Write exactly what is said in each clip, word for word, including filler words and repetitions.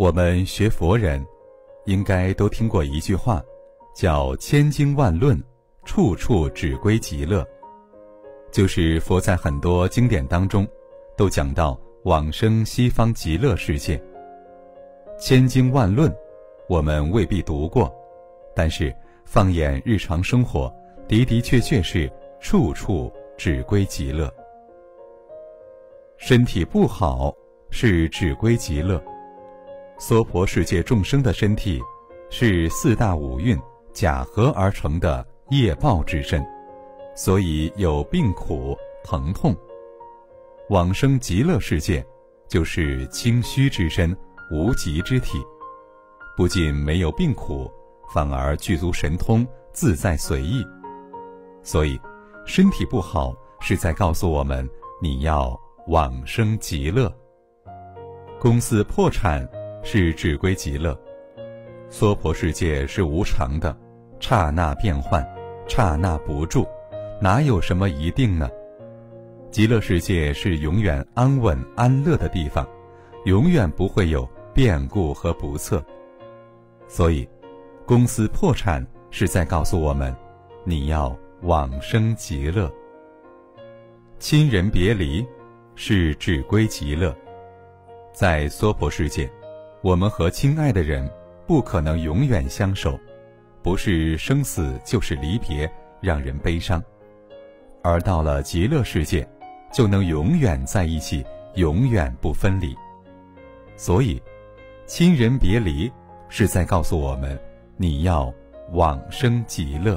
我们学佛人，应该都听过一句话，叫千经万论，处处只归极乐。就是佛在很多经典当中，都讲到往生西方极乐世界。千经万论，我们未必读过，但是放眼日常生活，的的确确是处处只归极乐。身体不好是只归极乐。娑婆世界众生的身体是四大五蕴假合而成的业报之身，所以有病苦疼痛。往生极乐世界就是清虚之身，无极之体，不仅没有病苦，反而具足神通，自在随意。所以身体不好是在告诉我们，你要往生极乐。公司破产是只归极乐。娑婆世界是无常的，刹那变幻，刹那不住，哪有什么一定呢？极乐世界是永远安稳安乐的地方，永远不会有变故和不测。所以公司破产是在告诉我们，你要往生极乐。亲人别离是只归极乐。在娑婆世界，我们和亲爱的人不可能永远相守，不是生死就是离别，让人悲伤。而到了极乐世界，就能永远在一起，永远不分离。所以亲人别离是在告诉我们，你要往生极乐。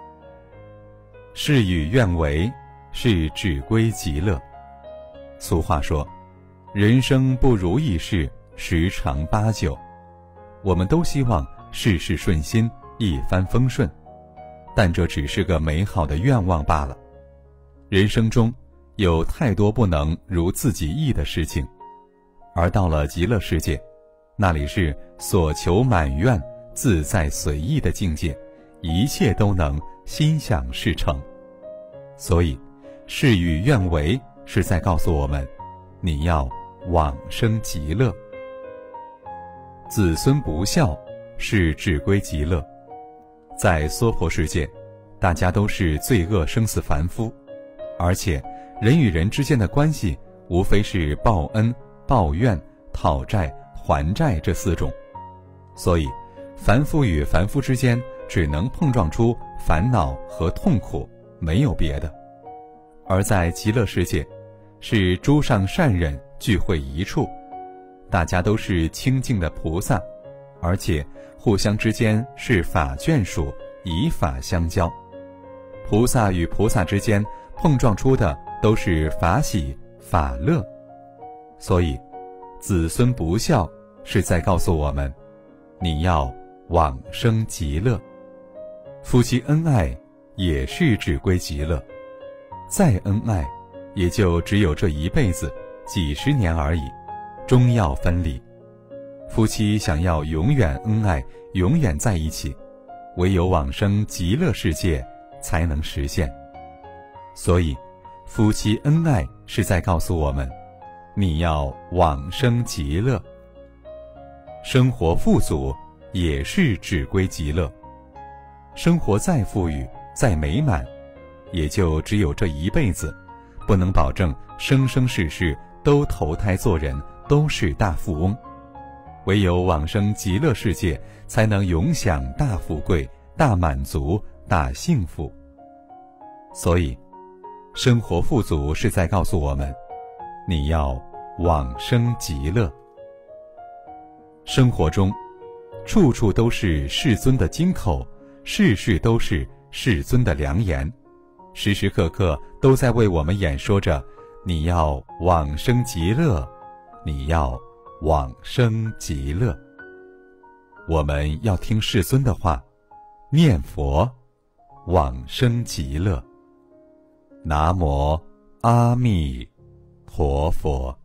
事与愿违是只归极乐。俗话说，人生不如意事十常八九。我们都希望事事顺心，一帆风顺，但这只是个美好的愿望罢了。人生中有太多不能如自己意的事情，而到了极乐世界，那里是所求满愿，自在随意的境界，一切都能心想事成。所以事与愿违是在告诉我们，你要往生极乐。子孙不孝是只归极乐。在娑婆世界，大家都是罪恶生死凡夫，而且人与人之间的关系无非是报恩、报怨、讨债、还债这四种。所以凡夫与凡夫之间只能碰撞出烦恼和痛苦，没有别的。而在极乐世界，是诸上善人聚会一处，大家都是清净的菩萨，而且互相之间是法眷属，以法相交。菩萨与菩萨之间碰撞出的都是法喜法乐。所以子孙不孝是在告诉我们，你要往生极乐。夫妻恩爱也是只归极乐。再恩爱也就只有这一辈子几十年而已，终要分离。夫妻想要永远恩爱，永远在一起，唯有往生极乐世界才能实现。所以夫妻恩爱是在告诉我们，你要往生极乐。生活富足也是只归极乐。生活再富裕再美满，也就只有这一辈子，不能保证生生世世都投胎做人，都是大富翁。唯有往生极乐世界，才能永享大富贵、大满足、大幸福。所以生活富足是在告诉我们，你要往生极乐。生活中处处都是世尊的金口，事事都是世尊的良言，时时刻刻都在为我们演说着，你要往生极乐，你要往生极乐。我们要听世尊的话，念佛往生极乐。南无阿弥陀佛。